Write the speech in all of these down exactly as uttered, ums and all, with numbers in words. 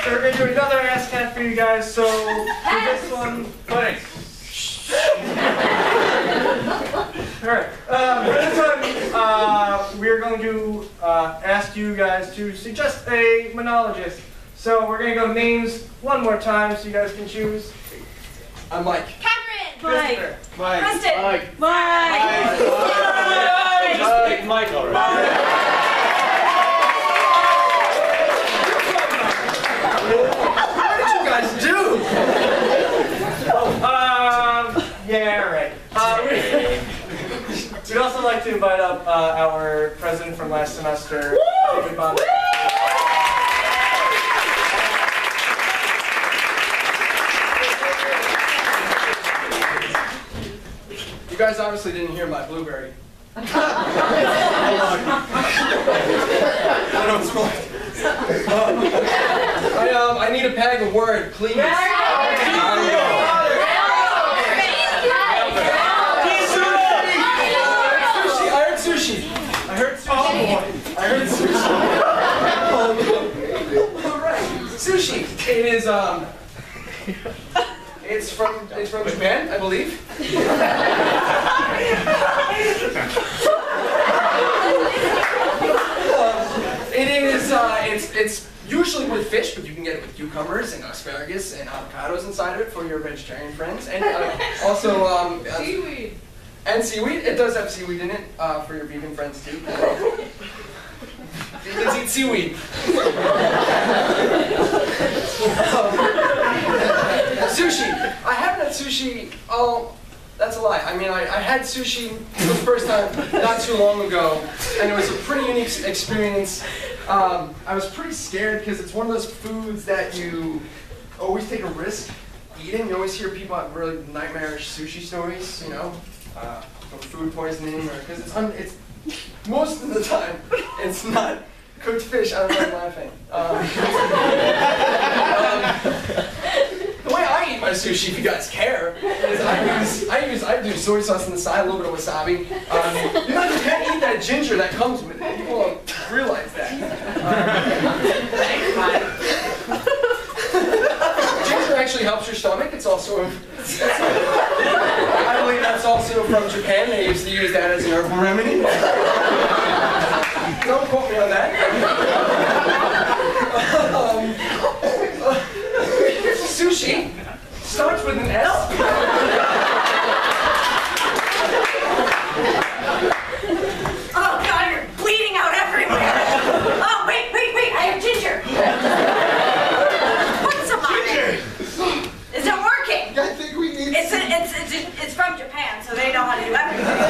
So we're going to do another ASSSSCAT for you guys. So for this one, thanks. Alright, uh, for this one, uh, we're going to uh, ask you guys to suggest a monologist. So we're going to go names one more time so you guys can choose. I'm Mike. Catherine. Mike. Mike. Preston. Mike. Mike. Mike. Just pick Mike already. What did you guys do? Um, yeah, right. Uh, we'd also like to invite up uh, our president from last semester, David Bond. You guys obviously didn't hear my blueberry. I know it's wrong. Um, I, um, I need a bag of word, please. I heard sushi. I heard sushi. Oh boy. I heard sushi. All right. Sushi. It is um. It's from it's from Japan, I believe. It is, uh, it's, it's usually with fish, but you can get it with cucumbers and asparagus and avocados inside of it for your vegetarian friends. And uh, also, um, uh, seaweed. And seaweed. It does have seaweed in it uh, for your vegan friends too. Let's eat seaweed. um, sushi. I haven't had sushi, oh, that's a lie. I mean, I, I had sushi for the first time not too long ago, and it was a pretty unique experience. Um, I was pretty scared because it's one of those foods that you always take a risk eating. You always hear people have really nightmarish sushi stories, you know, uh, from food poisoning, or because it's, un it's most of the time it's not cooked fish. I don't know, I'm laughing. Um, um, the way I eat my sushi, if you guys care, is I use I use I do soy sauce on the side, a little bit of wasabi. Um, you know, you can't eat that ginger that comes with it. People don't realize that. Um, ginger actually helps your stomach. It's also, it's, I believe that's also from Japan. They used to use that as an herbal remedy. Don't quote me on that. um, uh, sushi starts with an S. Oh God, you're bleeding out everywhere. Oh wait, wait, wait! I have ginger. Put some on it. Is it working? I think we need. It's a, it's it's it's from Japan, so they know how to do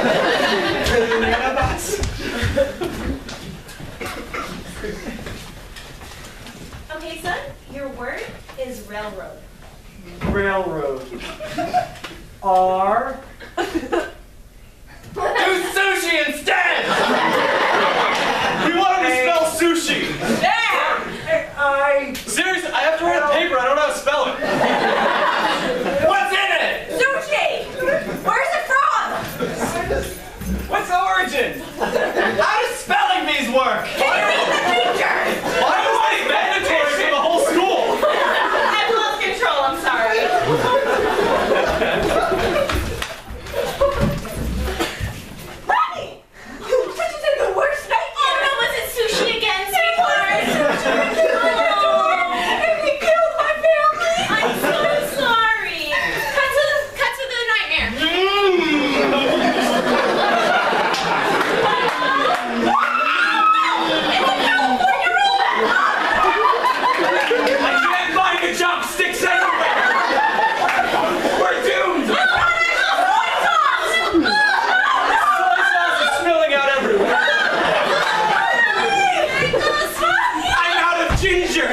everything. Okay, son, your word is railroad. Railroad. R. Do sushi instead! We want him to spell sushi! There! I. Seriously, I have to write a paper, I don't know how to spell it. What's in it? Sushi! Where's it from? What's the origin? How does spelling bees work? Can you read the picture? Why is this mandatory for the whole school? I've lost control, I'm sorry. Ronnie! Such is in the worst nightmare! Oh no, was it sushi again, sweetheart? And we killed my family! I'm so sorry! Cut to the, cut to the nightmare. I can't find the chopsticks anywhere! We're doomed! Soy sauce! Soy sauce is spilling out everywhere! I'm out of ginger!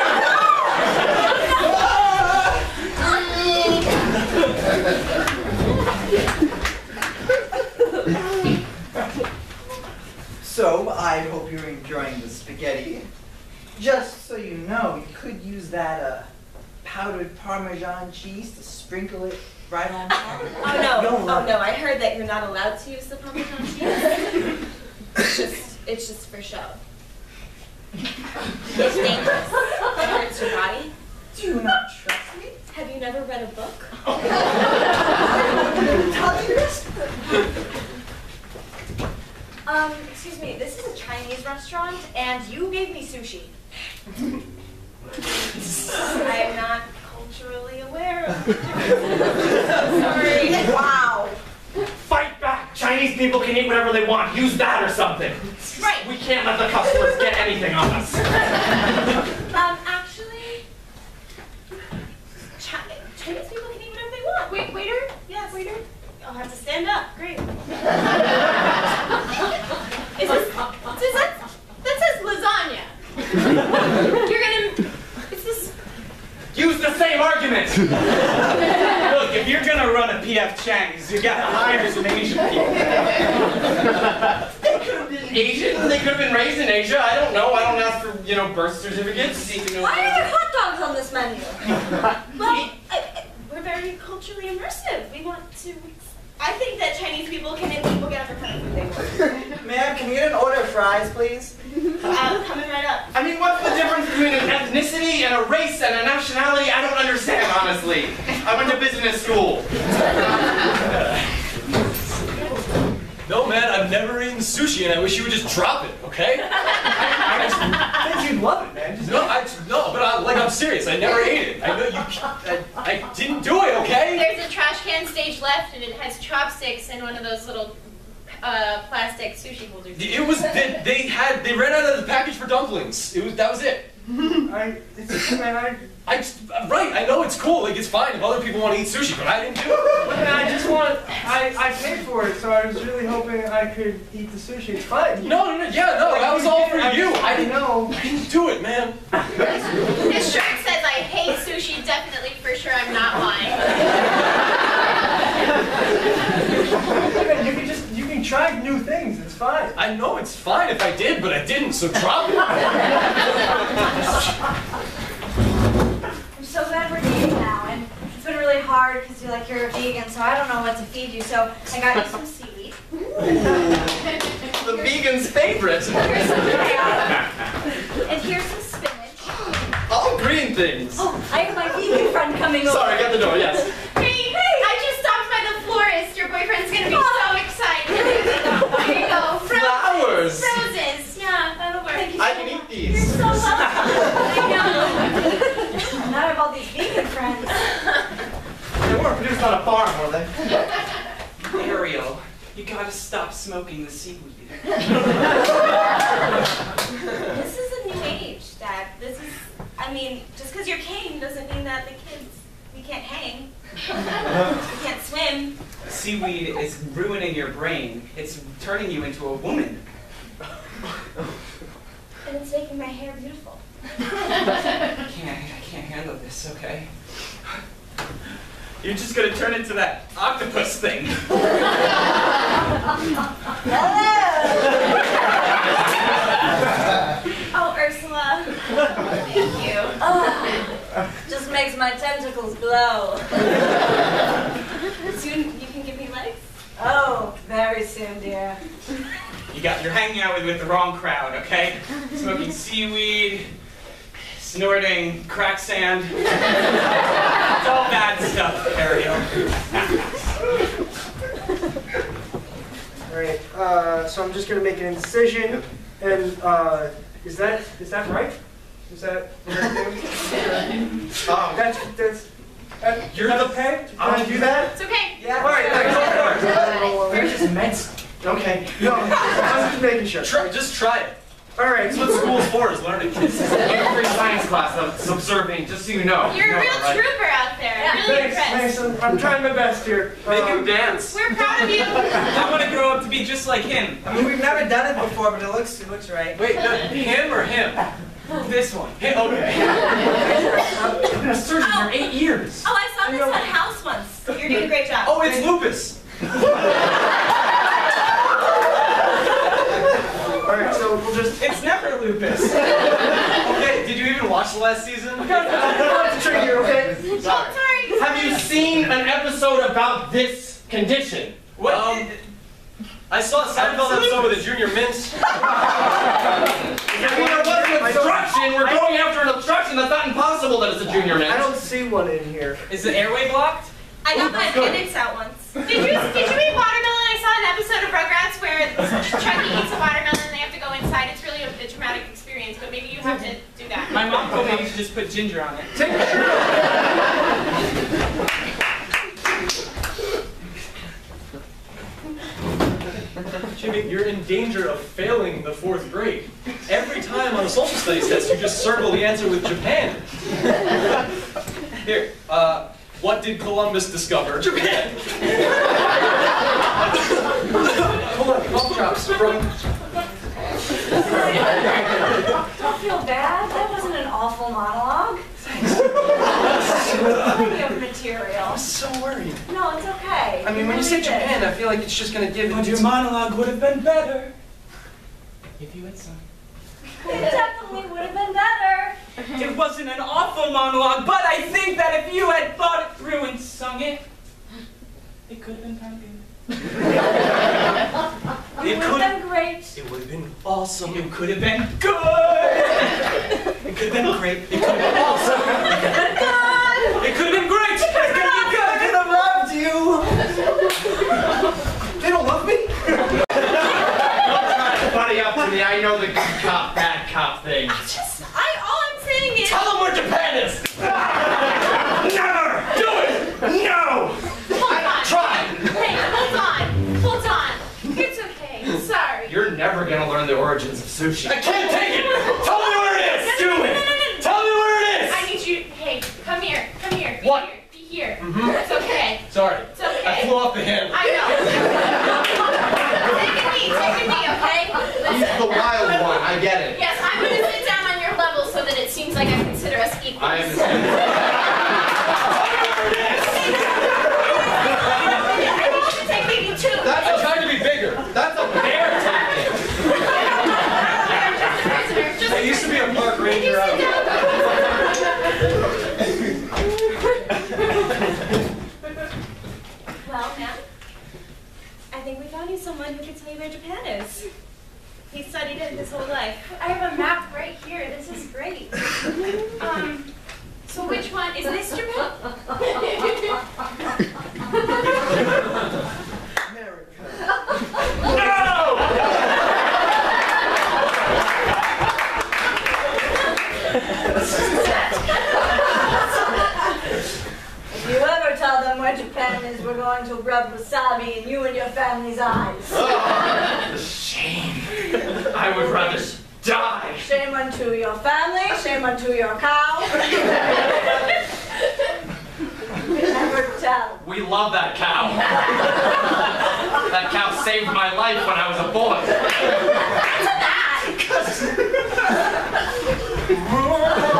So, I hope you're enjoying the spaghetti. Just so you know, you could use that uh, powdered Parmesan cheese to sprinkle it right on top. Oh no, Don't oh worry. no, I heard that you're not allowed to use the Parmesan cheese. It's just, it's just for show. It's dangerous. It hurts your body. never read a book? Um, excuse me, this is a Chinese restaurant, and you gave me sushi. I am not culturally aware of it. Sorry. Wow. Fight back! Chinese people can eat whatever they want. Use that or something. Right. We can't let the customers get anything on us. Um, actually, Chi Chinese people can eat whatever they want. Wait, waiter? Yes. Waiter? I'll have to stand up. Great. Is this, is that, that says lasagna. You're gonna, is this? Use the same argument! Look, if you're gonna run a P F Chang's, you gotta hire some Asian people. They could have been Asian. They could have been raised in Asia. I don't know. I don't ask for, you know, birth certificates. Why are there hot dogs on this menu? Well, I, I, we're very culturally immersive. We want to. I think that Chinese people can and people get every kind of food they want. Ma'am, can we get an order of fries, please? Uh, coming right up. I mean, what's the difference between an ethnicity and a race and a nationality? I don't understand, honestly. I went to business school. No, man, I've never eaten sushi, and I wish you would just drop it, okay? I think you'd love it, man. Just No, I, no, but I, like, I'm serious. I never ate it. I know you. I, I didn't do it, okay? There's a trash can stage left, and it has chopsticks and one of those little uh, plastic sushi holders. It was. They, they had. They ran out of the package for dumplings. It was. That was it. I, it's, man, I, I just, right. I know it's cool. Like it's fine if other people want to eat sushi, but I didn't do it. man, I just want, I, I paid for it, so I was really hoping I could eat the sushi. It's fine. No, no, no. Yeah, no. That was all for you. I I didn't know. I didn't do it, man. This shirt says I hate sushi, definitely for sure I'm not lying. Man, you can just, you can try new things. It's fine. I know it's fine if I did, but I didn't. So drop it. I'm so glad we're eating now, and it's been really hard because you're like you're a vegan, so I don't know what to feed you. So I got you some seaweed. The vegan's favorite. Here's some carrot, and here's some spinach. All green things. Oh, I have my vegan friend coming over. Sorry, get the door. Yes. Hey, I just stopped by the florist. Your boyfriend's gonna be so excited. Here you go. Fro Flowers. Roses. Yeah, that'll work. Thank you I so can much. eat these. So welcome. I know. Now I have all these vegan friends. They weren't produced on a farm, were they? Ariel, you gotta stop smoking the seaweed. This is a new age, Dad. This is, I mean, just because you're king doesn't mean that the kids, we can't hang. We can't swim. Seaweed is ruining your brain. It's turning you into a woman. And it's making my hair beautiful. I can't, I can't handle this, okay? You're just gonna turn into that octopus thing. Oh, Ursula. Thank you. Oh, just makes my tentacles glow. Soon you can give me legs? Oh, very soon, dear. You got, you're hanging out with, with the wrong crowd, okay? Smoking seaweed, snorting crack sand. It's all bad stuff, Ariel. All right. Uh, so I'm just gonna make an incision, and uh, is that is that right? Is that? Is that Oh, that's that's. Uh, You're that's the- okay. I'm- Can I do that? It's okay. Yeah. All right. Thanks. They're just meds. Okay. No, I'm just making sure. Try, just try it. All right. That's what school's for, is learning. This is a free science class that's observing, just so you know. You're No, a real right? trooper out there. I'm really Thanks. impressed. Thanks. I'm, I'm trying my best here. Make Um, him dance. We're proud of you. I want to grow up to be just like him. I mean, we've never done it before, but it looks it looks right. Wait, no, him or him? This one. Him, okay. I've been a surgeon for eight years. Oh, I saw this on House once. You're doing a great job. Oh, it's lupus. All right. So we'll just. It's never lupus. Okay, did you even watch the last season? I'm to trick you, okay? Sorry. Sorry. Have you seen an episode about this condition? What? Um, I saw a Seinfeld episode with a junior mint. I mean, there was an obstruction. We're going after an obstruction. That's not impossible that it's a Junior Mint. I don't see one in here. Is the airway blocked? I got my appendix out once. Did you did you eat watermelon? I saw an episode of Rugrats where Chucky eats a watermelon and they have to go inside. It's really a, a traumatic experience, but maybe you have to do that. My mom told me you should just put ginger on it. Take a Jimmy, you're in danger of failing the fourth grade. Every time on a social studies test, you just circle the answer with Japan. Here, uh, what did Columbus discover? Japan! Hold on, cough drops from... Don't feel bad. That wasn't an awful monologue. Plenty of material. I'm so worried. No, it's okay. I mean, when you say Japan, I feel like it's just gonna give But it... your monologue would have been better if you had sung. It definitely would have been better. It wasn't an awful monologue, but I think that if you had thought it through and sung it, it could have been kind of good. It would have been great. It would have been awesome. It could have been good. It could have been great. It could have been awesome. It could have been great. It could have been good. I could have loved you. They don't love me? Don't try to buddy up to me. I know the good cop, bad cop thing. I just, I, all I'm saying is. Tell them where Japan is! Never! Do it! No! Hold on. Try! Hey, hold on. Hold on. It's okay. Sorry. You're never gonna learn the origins of sushi. I can't take it! Tell me where it is! No, Do no, no, it! no, no, no. Tell me where it is! I need you. Hey, come here. Come here. Be What? here. Be here. Mhm. It's okay. Sorry. It's okay. I flew off the handle. I know. Take a knee. Take a knee, okay? He's Listen. the wild one. I get it. Yes, I'm going to sit down on your level so that it seems like I consider us equals. I understand. Tell me where it is! I need you to take maybe two. That's I'm trying to be bigger. That's a bear tactic. Prisoner, just I used to be a park ranger out of Well, ma'am, I think we found you someone who can tell you where Japan is. He studied it his whole life. I have a map right here. This is great. Um, so which one? Is this Japan? America. If you ever tell them where Japan is, we're going to rub wasabi in you and your family's eyes. Oh, shame. I would rather die. Shame unto your family, shame unto your cow. Never tell. We love that cow. That cow saved my life when I was a boy. That's that.